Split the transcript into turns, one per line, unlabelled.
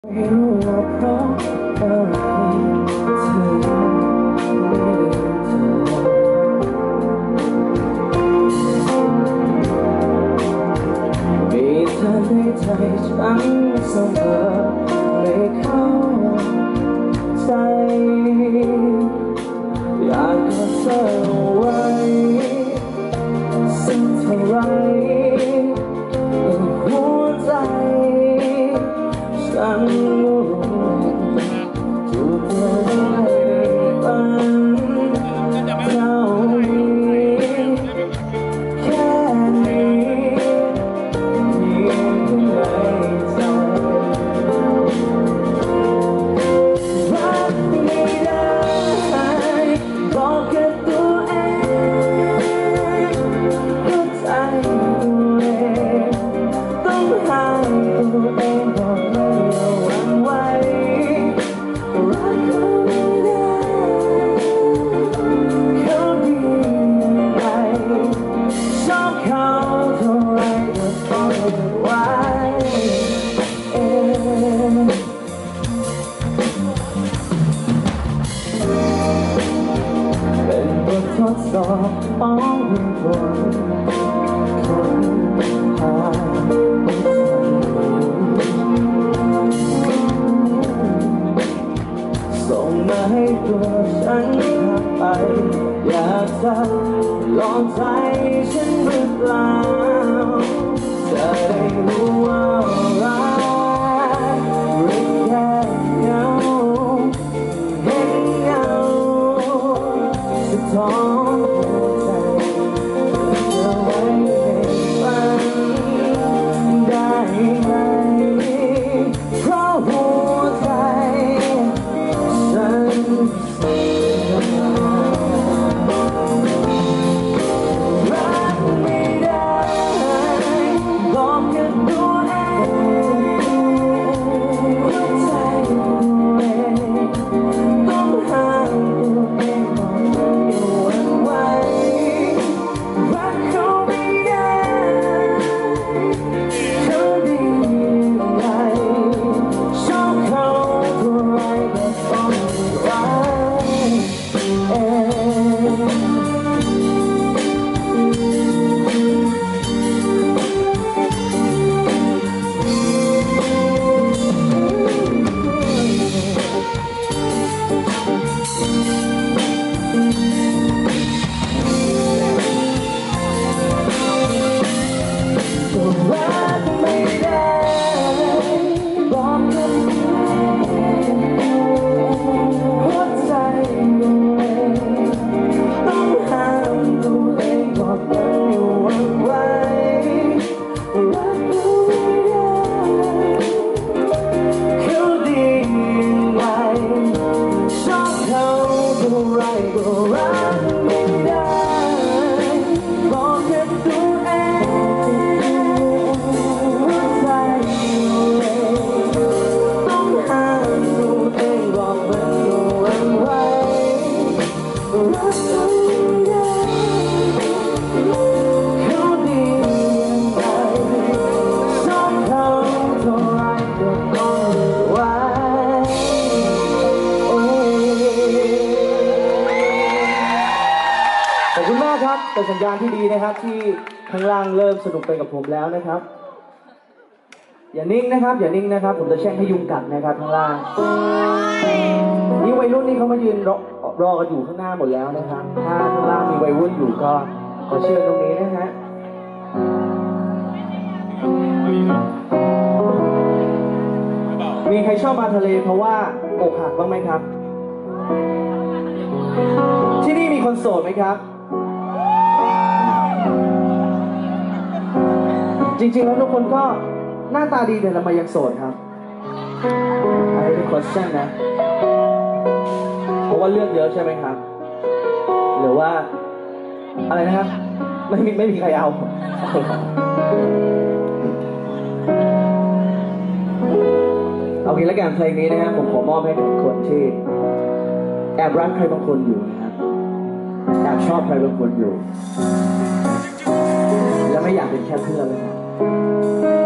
ไม่รู้ว่าเพราะอะไรเธอไม่ลืมเธอมีเธอในใจฉันเสมอไม่เข้าใจอยากกอดเธอไว้สักเท่าไรหัวใจฉันรู้จูบเธอได้ฝันเท่านี้แค่นี้มีในใจรักไม่ได้บอกกับตัวเองเข้าใจตัวเองต้องห้ามตัวเองบอกไม่ระวังไว้รักเขาไม่ได้เขาดียังไงชอบเขาเท่าไรก็ต้องเก็บไว้เป็นบททดสอบของคนหาส่งมาให้ตัวฉันทักไปอยากจะลองใจฉันหรือเปล่าจะได้รู้ว่ารักหรือแค่เหงาเห็นเงาสะท้อนหัวใจเอาไว้ในฝันได้ไหมเพราะหัวใจฉันรักไม่ได้บอกกับตัวเองหัวใจตัวเองต้องห้ามตัวเองบอกไม่หวั่นไหวรักเขาไม่ได้เขาดียังไงชอบเขาเท่าไรก็ต้องไว้รักไม่ได้บอกกับหัวใจตัวเองต้องห้ามตัวเองบอกกันอยู่วันไว้รักเขาไม่ได้เขาดียังไงชอบเขาเท่าไรก็รักไม่ได้บอกกับตัวเองหัวใจตัวเองต้องห้ามตัวเองบอกมันอยู่วันไว้รักเขาไม่ได้เขาดียังไงชอบเขาเท่าไรก็ต้องไว้ขอบคุณมากครับเป็นสัญญาณที่ดีนะครับที่ข้างล่างเริ่มสนุกไปกับผมแล้วนะครับอย่านิ่งนะครับอย่านิ่งนะครับผมจะแช่งให้ยุงกัดนะครับข้างล่างนี่วัยรุ่นนี่เขามายืนรอกันอยู่ข้างหน้าหมดแล้วนะครับถ้าข้างล่างมีวัยรุ่นอยู่ก็ขอเชิญตรงนี้นะฮะมีใครชอบมาทะเลเพราะว่าอกหักบ้างไหมครับที่นี่มีคนโสดไหมครับจริงๆแล้วทุกคนก็หน้าตาดีแต่ทำไมยังโสดครับอันนี้เป็น question นะเพราะว่าเลือกเยอะใช่ไหมครับหรือว่าอะไรนะครับไม่มีใครเอาเอางี้แล้วกันเพลงนี้นะครับผมขอมอบให้กับคนที่แอบรักใครบางคนอยู่นะครับแอบชอบใครบางคนอยู่และไม่อยากเป็นแค่เพื่อนเลย